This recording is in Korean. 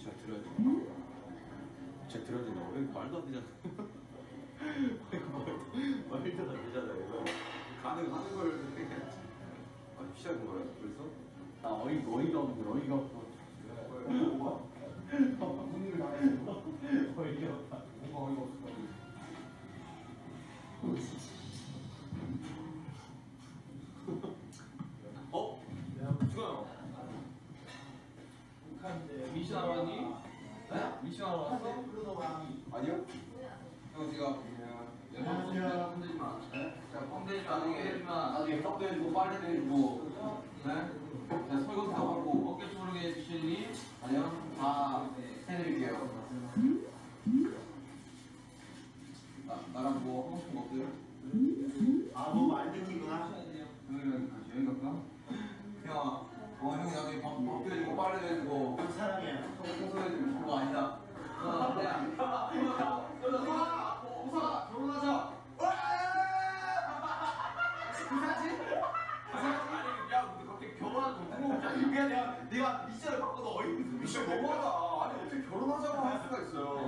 제가 들어야 되나? 제가 들어야 되나? 왜 말도 안 되잖아. 말도 안 되잖아. 이거 가능하는 걸 해야지. 아, 시작한 거야? 벌써? 나 어이가 없어. 뭐가? 문을 닫았어. 어이가 없다. 뭐가 어이가 없어? 어? 수가요. 미션 하러 왔니? 네? 미션 하러 왔어? 아니요? 형 제가 안녕하세요. pom대지 마. 자, pom대지 마. pom대지 마. 나중에 떡도 해주고 빨래도 해주고 네? 자, 설거지도 하고 어깨 주무르게 해주시니? 아니요? 다 해드릴게요. 나랑 뭐 하고 싶은 거 없어요? 뭐 만들기구나. 여행 갈까? 형, 형이 나중에 밥도 해주고 빨래도 해주고 사랑해. 청소해주고 그거 아니다. 우사가 결혼하자. 아니, 야, 근데 갑자기 결혼하는 거 궁금하지? 그냥 내가 미션을 바꿔도 어이없어. 미션 너무하다. 아니 어떻게 결혼하자고 할 수가 있어요.